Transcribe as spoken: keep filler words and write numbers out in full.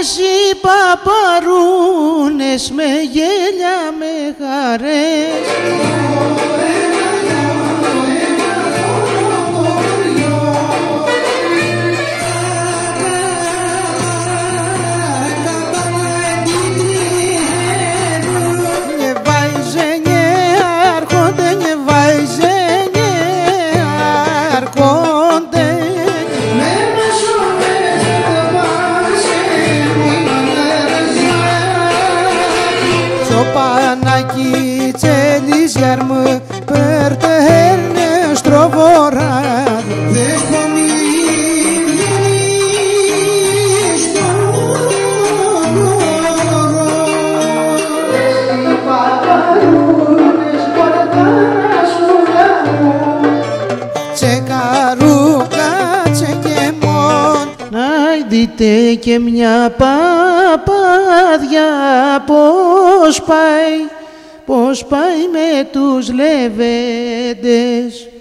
οι παπαρούνες με γέλια, με χαρές. Πανάκι τσέλις γιαρμ περτέρνε στροβορά. Δείτε και μια παπάδια πώς πάει, πώς πάει με τους λεβέντες.